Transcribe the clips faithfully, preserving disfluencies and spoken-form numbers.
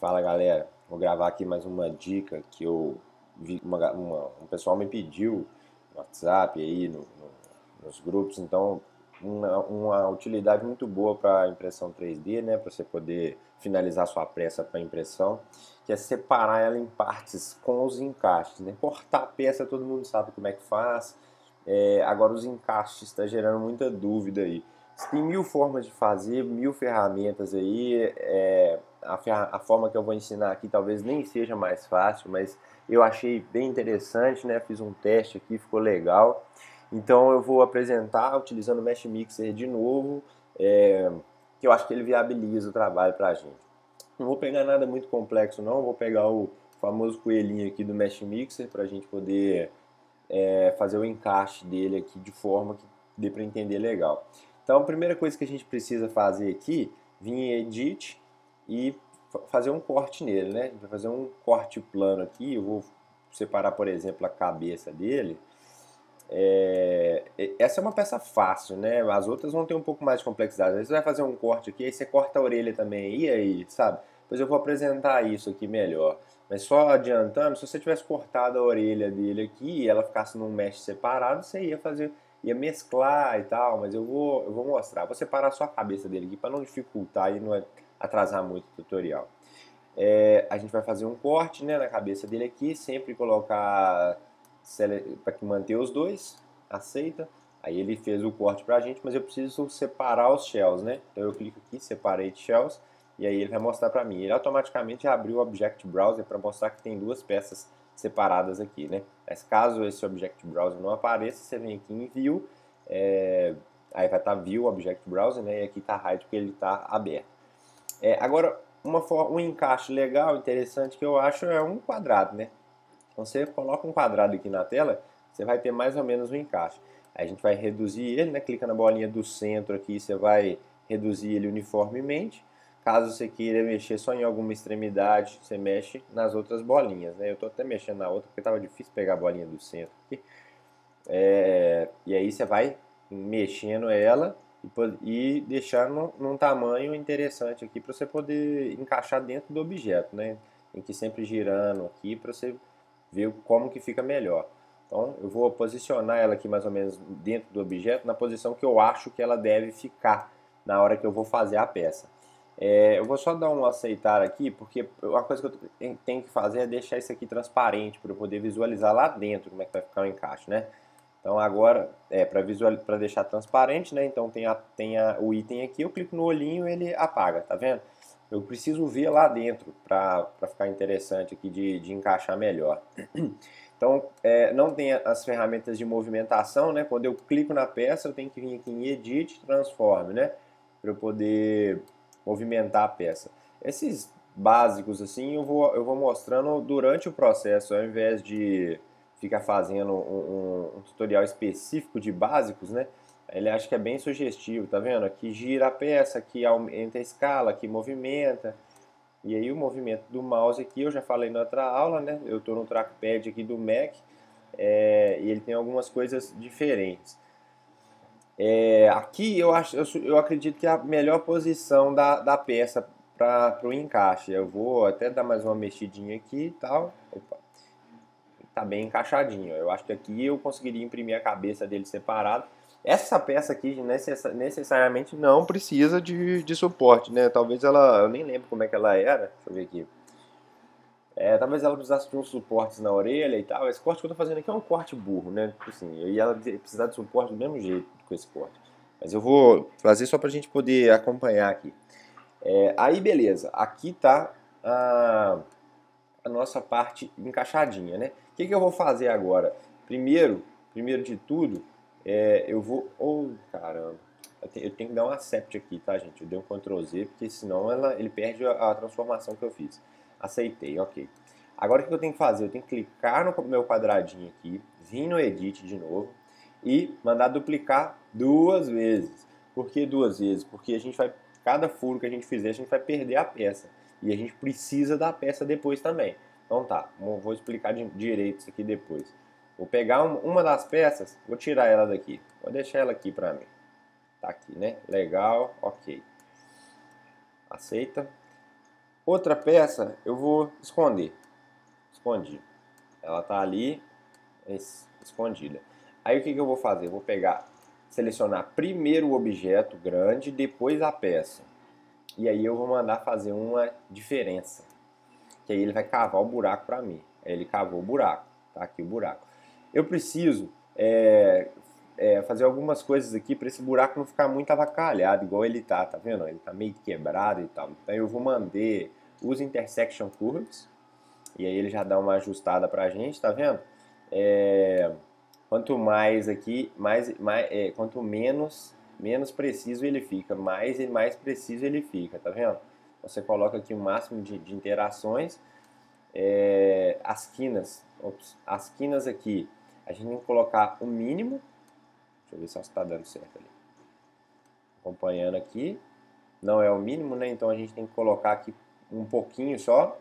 Fala galera, vou gravar aqui mais uma dica que eu vi, uma, uma- um pessoal me pediu no WhatsApp aí, no- no- nos grupos, então uma, uma utilidade muito boa para impressão três D, né, para você poder finalizar sua peça para impressão, que é separar ela em partes com os encaixes, né? Cortar a peça todo mundo sabe como é que faz, é, agora os encaixes está gerando muita dúvida aí. Tem mil formas de fazer, mil ferramentas aí. É, a, ferra- a forma que eu vou ensinar aqui talvez nem seja mais fácil, mas eu achei bem interessante, né? Fiz um teste aqui, ficou legal. Então eu vou apresentar utilizando o Mesh Mixer de novo, é, que eu acho que ele viabiliza o trabalho para a gente. Não vou pegar nada muito complexo não, vou pegar o famoso coelhinho aqui do Mesh Mixer para a gente poder é, fazer o encaixe dele aqui de forma que dê para entender legal. Então, a primeira coisa que a gente precisa fazer aqui, vir em Edit e fazer um corte nele, né? A gente vai fazer um corte plano aqui, eu vou separar, por exemplo, a cabeça dele. É, essa é uma peça fácil, né? As outras vão ter um pouco mais de complexidade. Às vezes você vai fazer um corte aqui, aí você corta a orelha também, e aí, sabe? Depois eu vou apresentar isso aqui melhor. Mas só adiantando, se você tivesse cortado a orelha dele aqui e ela ficasse num mesh separado, você ia fazer, ia mesclar e tal, mas eu vou, eu vou mostrar. Vou separar só a cabeça dele aqui para não dificultar e não atrasar muito o tutorial. É, a gente vai fazer um corte, né, na cabeça dele aqui, sempre colocar para que manter os dois, aceita. Aí ele fez o corte pra gente, mas eu preciso separar os shells, né? Então eu clico aqui, separate shells, e aí ele vai mostrar para mim. Ele automaticamente já abriu o Object Browser para mostrar que tem duas peças separadas aqui, né? Mas caso esse Object Browser não apareça, você vem aqui em View, é, aí vai estar View Object Browser, né? E aqui está Hide porque ele está aberto. É, agora, uma, um encaixe legal, interessante que eu acho é um quadrado, né? Então você coloca um quadrado aqui na tela, você vai ter mais ou menos um encaixe. Aí a gente vai reduzir ele, né? Clica na bolinha do centro aqui, você vai reduzir ele uniformemente. Caso você queira mexer só em alguma extremidade, você mexe nas outras bolinhas, né? Eu estou até mexendo na outra porque estava difícil pegar a bolinha do centro aqui. É, e aí você vai mexendo ela e, e deixando num tamanho interessante aqui para você poder encaixar dentro do objeto, né? Tem que ir sempre girando aqui para você ver como que fica melhor. Então eu vou posicionar ela aqui mais ou menos dentro do objeto na posição que eu acho que ela deve ficar na hora que eu vou fazer a peça. É, eu vou só dar um aceitar aqui, porque uma coisa que eu tenho que fazer é deixar isso aqui transparente para eu poder visualizar lá dentro como é que vai ficar o encaixe, né? Então agora, é, para visual, para deixar transparente, né? Então tem, a, tem a, o item aqui, eu clico no olhinho e ele apaga, tá vendo? Eu preciso ver lá dentro para ficar interessante aqui de, de encaixar melhor. Então é, não tem as ferramentas de movimentação, né? Quando eu clico na peça, eu tenho que vir aqui em Edit, Transform, né? Para eu poder movimentar a peça. Esses básicos assim eu vou, eu vou mostrando durante o processo, ao invés de fica fazendo um, um, um tutorial específico de básicos, né? Ele acha que é bem sugestivo, tá vendo? Aqui gira a peça, aqui aumenta a escala, aqui movimenta. E aí o movimento do mouse aqui, eu já falei na outra aula, né? Eu estou no trackpad aqui do Mac, é, e ele tem algumas coisas diferentes. É, aqui eu, acho, eu, eu acredito que é a melhor posição da, da peça para o encaixe. Eu vou até dar mais uma mexidinha aqui e tal. Opa, tá bem encaixadinho. Eu acho que aqui eu conseguiria imprimir a cabeça dele separado. Essa peça aqui necessariamente não precisa de, de suporte, né? Talvez ela, eu nem lembro como é que ela era. Deixa eu ver aqui. É, talvez ela precisasse de uns suportes na orelha e tal. Esse corte que eu tô fazendo aqui é um corte burro, né? Assim, e ela precisar de suporte do mesmo jeito com esse corte. Mas eu vou fazer só pra gente poder acompanhar aqui. É, aí beleza, aqui tá a, a nossa parte encaixadinha, né? O que, que eu vou fazer agora? Primeiro, primeiro de tudo, é, eu vou... Oh, caramba. Eu, te, eu tenho que dar um accept aqui, tá, gente? Eu dei um control Z, porque senão ela, ele perde a, a transformação que eu fiz. Aceitei, ok. Agora o que eu tenho que fazer? Eu tenho que clicar no meu quadradinho aqui, vir no Edit de novo e mandar duplicar duas vezes. Por que duas vezes? Porque a gente vai, cada furo que a gente fizer, a gente vai perder a peça. E a gente precisa da peça depois também. Então tá, vou explicar de direito isso aqui depois. Vou pegar uma das peças, vou tirar ela daqui. Vou deixar ela aqui pra mim. Tá aqui, né? Legal, ok. Aceita. Outra peça eu vou esconder. Escondi. Ela tá ali escondida. Aí o que, que eu vou fazer? Eu vou pegar, selecionar primeiro o objeto grande, depois a peça. E aí eu vou mandar fazer uma diferença. Que aí ele vai cavar o buraco para mim. Aí ele cavou o buraco. Tá aqui o buraco. Eu preciso é, é, fazer algumas coisas aqui para esse buraco não ficar muito avacalhado, igual ele tá, tá vendo? Ele tá meio quebrado e tal. Então eu vou mandar os intersection curves. E aí ele já dá uma ajustada pra gente, tá vendo? É, quanto mais aqui, mais, mais é, quanto menos, menos preciso ele fica, mais e mais preciso ele fica, tá vendo? Você coloca aqui o máximo de, de interações, é, as quinas, ops, as quinas aqui, a gente tem que colocar o mínimo, deixa eu ver se está dando certo ali, acompanhando aqui, não é o mínimo, né? Então a gente tem que colocar aqui um pouquinho só,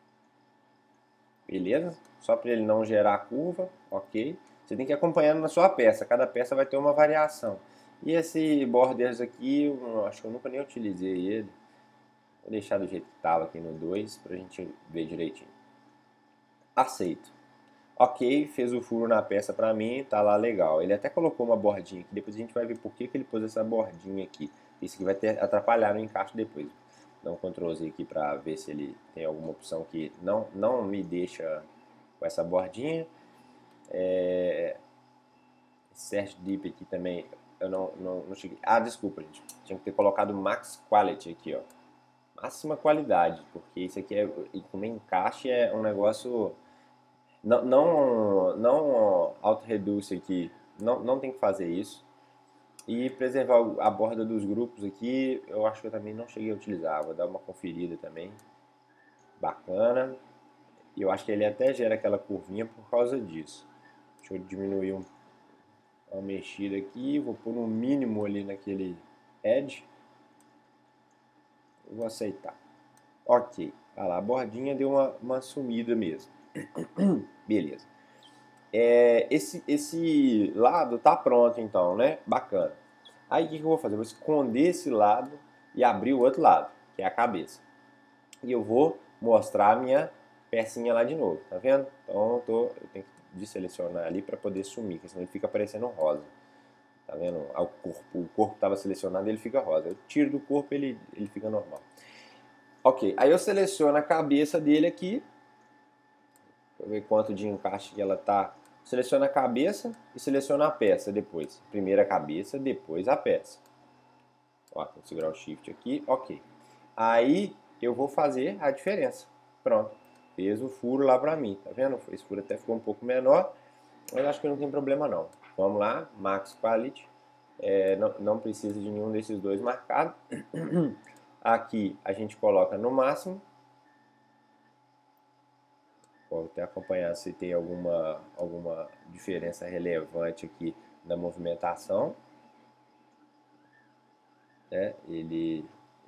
beleza? Só para ele não gerar curva, ok? Você tem que ir acompanhando na sua peça, cada peça vai ter uma variação. E esse borders aqui, eu acho que eu nunca nem utilizei ele. Vou deixar do jeito que estava aqui no dois para a gente ver direitinho. Aceito. Ok, fez o furo na peça para mim, tá lá legal. Ele até colocou uma bordinha aqui, depois a gente vai ver por que, que ele pôs essa bordinha aqui. Isso aqui vai ter, atrapalhar no encaixe depois. Dá um control Z aqui para ver se ele tem alguma opção que não, não me deixa com essa bordinha. É... Search Deep aqui também, eu não, não, não cheguei. Ah, desculpa, gente. Tinha que ter colocado Max Quality aqui, ó. Máxima qualidade, porque isso aqui é, como encaixe é um negócio. Não, não, não auto-reduce aqui, não, não tem que fazer isso. E preservar a borda dos grupos aqui, eu acho que eu também não cheguei a utilizar. Vou dar uma conferida também. Bacana. E eu acho que ele até gera aquela curvinha por causa disso. Deixa eu diminuir um, uma mexida aqui. Vou pôr um mínimo ali naquele edge. Eu vou aceitar. Ok. Olha lá, a bordinha deu uma, uma sumida mesmo. Beleza. É, esse, esse lado tá pronto então, né? Bacana. Aí o que, que eu vou fazer? Eu vou esconder esse lado e abrir o outro lado, que é a cabeça. E eu vou mostrar a minha pecinha lá de novo, tá vendo? Então eu, tô, eu tenho que deselecionar ali para poder sumir, porque senão ele fica parecendo rosa. Tá vendo? O corpo, o corpo estava selecionado, ele fica rosa. Eu tiro do corpo, ele, ele fica normal. Ok, aí eu seleciono a cabeça dele aqui. Vou ver quanto de encaixe que ela tá. Seleciona a cabeça e seleciona a peça depois. Primeiro a cabeça, depois a peça. Ó, tem que segurar o shift aqui, ok. Aí eu vou fazer a diferença. Pronto, fez o furo lá pra mim, tá vendo? Esse furo até ficou um pouco menor, mas acho que não tem problema não. Vamos lá, Max Quality. É, não, não precisa de nenhum desses dois marcados. Aqui a gente coloca no máximo. Vou até acompanhar se tem alguma, alguma diferença relevante aqui na movimentação. Né? Ele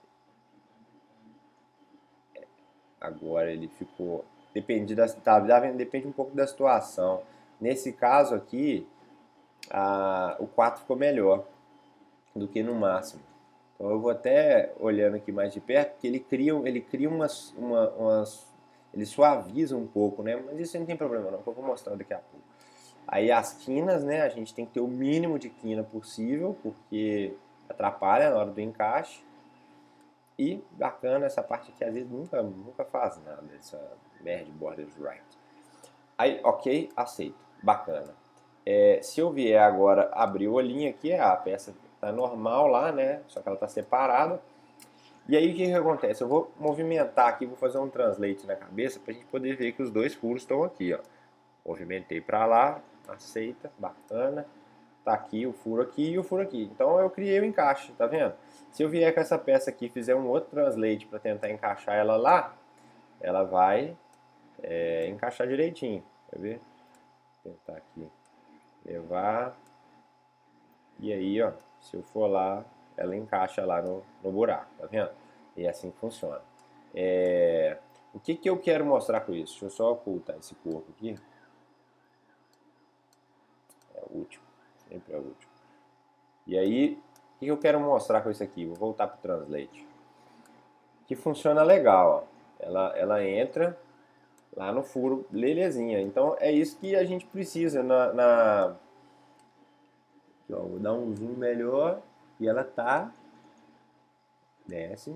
agora ele ficou depende da tá, depende um pouco da situação. Nesse caso aqui, a, o quatro ficou melhor do que no máximo. Então eu vou até olhando aqui mais de perto, porque ele cria, ele cria umas, uma, umas, ele suaviza um pouco, né? Mas isso não tem problema não, que eu vou mostrar daqui a pouco. Aí as quinas, né? A gente tem que ter o mínimo de quina possível, porque atrapalha na hora do encaixe. E bacana essa parte aqui, às vezes nunca, nunca faz nada, essa merge borders right. Aí, ok, aceito, bacana. É, se eu vier agora abrir o olhinho aqui, a peça tá normal lá, né? Só que ela tá separada. E aí o que, que acontece? Eu vou movimentar aqui, vou fazer um translate na cabeça pra gente poder ver que os dois furos estão aqui, ó. Movimentei para lá, aceita, bacana. Tá aqui o furo aqui e o furo aqui. Então eu criei o encaixe, tá vendo? Se eu vier com essa peça aqui e fizer um outro translate para tentar encaixar ela lá, ela vai é, encaixar direitinho. Quer ver? Vou tentar aqui levar. E aí, ó, se eu for lá, ela encaixa lá no, no buraco, tá vendo? E é assim que funciona. É... O que, que eu quero mostrar com isso? Deixa eu só ocultar esse corpo aqui. É útil, sempre é útil. E aí, o que eu quero mostrar com isso aqui? Vou voltar para o Translate. Que funciona legal, ó. ela, ela entra lá no furo, belezinha. Então é isso que a gente precisa na, na... Aqui, ó, vou dar um zoom melhor e ela tá, desce,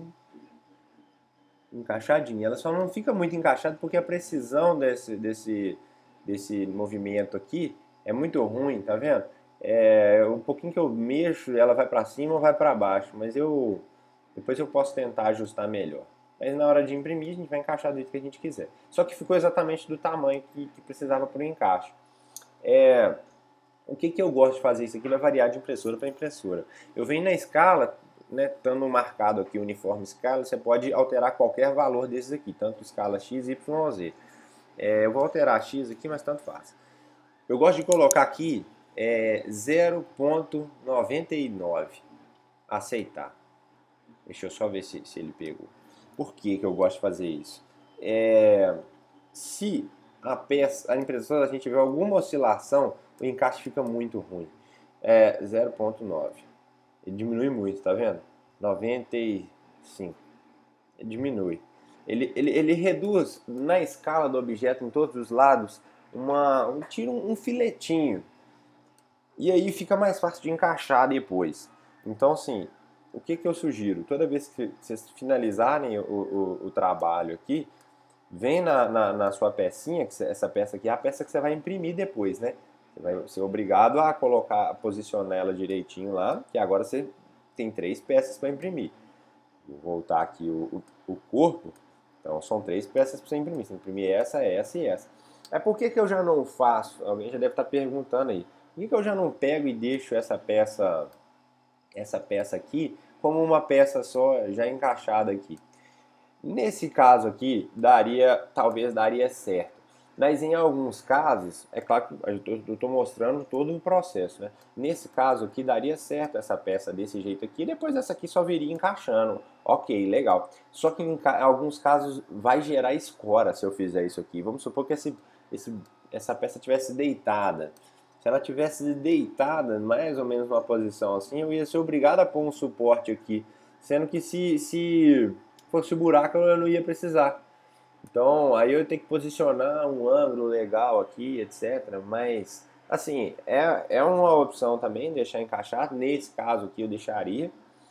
encaixadinha. Ela só não fica muito encaixada porque a precisão desse, desse, desse movimento aqui é muito ruim, tá vendo? É, um pouquinho que eu mexo, ela vai para cima ou vai para baixo, mas eu depois eu posso tentar ajustar melhor. Mas na hora de imprimir, a gente vai encaixar do jeito que a gente quiser. Só que ficou exatamente do tamanho que, que precisava para o encaixe. É, o que, que eu gosto de fazer? Isso aqui vai variar de impressora para impressora. Eu venho na escala, né, estando marcado aqui o uniforme escala, você pode alterar qualquer valor desses aqui, tanto escala X, Y, Z. É, eu vou alterar X aqui, mas tanto faz. Eu gosto de colocar aqui é, zero ponto noventa e nove, aceitar. Deixa eu só ver se, se ele pegou. Por que, que eu gosto de fazer isso? É, se a peça, a impressora, a gente tiver alguma oscilação, o encaixe fica muito ruim. É zero ponto nove. Ele diminui muito, tá vendo? noventa e cinco. Ele diminui. Ele, ele, ele reduz na escala do objeto em todos os lados, uma, um, tira um, um filetinho. E aí fica mais fácil de encaixar depois. Então, assim, o que, que eu sugiro? Toda vez que vocês finalizarem o, o, o trabalho aqui, vem na, na, na sua pecinha, que essa peça aqui é a peça que você vai imprimir depois, né? Você vai ser obrigado a colocar, a posicionar ela direitinho lá, que agora você tem três peças para imprimir. Vou voltar aqui o, o, o corpo. Então são três peças para você imprimir. Você imprimir essa, essa e essa. É por que, que eu já não faço? Alguém já deve estar perguntando aí. Por que, que eu já não pego e deixo essa peça, essa peça aqui como uma peça só já encaixada aqui? Nesse caso aqui, daria, talvez daria certo. Mas em alguns casos, é claro que eu estou mostrando todo o processo, né? Nesse caso aqui, daria certo essa peça desse jeito aqui, depois essa aqui só viria encaixando. Ok, legal. Só que em alguns casos vai gerar escora se eu fizer isso aqui. Vamos supor que esse, esse, essa peça tivesse deitada. Se ela tivesse deitada, mais ou menos numa posição assim, eu ia ser obrigado a pôr um suporte aqui. Sendo que se... se fosse o buraco eu não ia precisar. Então aí eu tenho que posicionar um ângulo legal aqui, etcétera. Mas assim, é, é uma opção também deixar encaixado. Nesse caso aqui eu deixaria.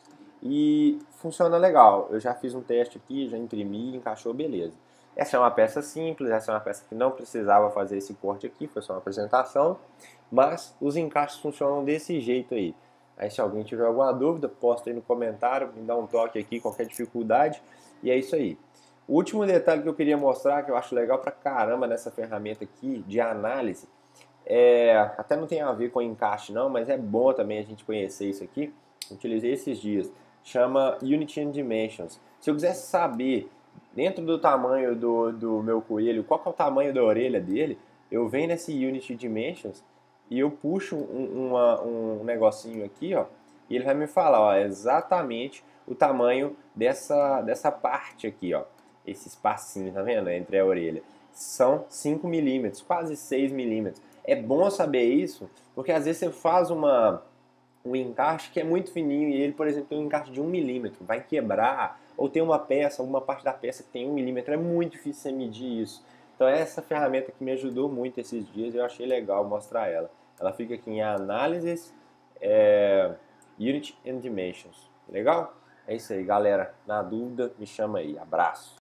E funciona legal. Eu já fiz um teste aqui, já imprimi, encaixou, beleza. Essa é uma peça simples, essa é uma peça que não precisava fazer esse corte aqui, foi só uma apresentação. Mas os encaixes funcionam desse jeito aí. Aí se alguém tiver alguma dúvida, posta aí no comentário, me dá um toque aqui, qualquer dificuldade. E é isso aí. O último detalhe que eu queria mostrar, que eu acho legal pra caramba nessa ferramenta aqui de análise, é, até não tem a ver com encaixe não, mas é bom também a gente conhecer isso aqui. Utilizei esses dias. Chama Unity and Dimensions. Se eu quisesse saber, dentro do tamanho do, do meu coelho, qual que é o tamanho da orelha dele, eu venho nesse Unity Dimensions e eu puxo um, uma, um negocinho aqui, ó, e ele vai me falar, ó, exatamente o tamanho dessa, dessa parte aqui, ó, esse espacinho, tá vendo? Entre a orelha. São cinco milímetros, quase seis milímetros. É bom saber isso, porque às vezes você faz uma, um encaixe que é muito fininho e ele, por exemplo, tem um encaixe de um milímetro, vai quebrar, ou tem uma peça, alguma parte da peça que tem um milímetro, é muito difícil você medir isso. Então essa ferramenta que me ajudou muito esses dias, eu achei legal mostrar ela. Ela fica aqui em Análises, é, Unity and Dimensions. Legal? É isso aí, galera. Na dúvida, me chama aí. Abraço.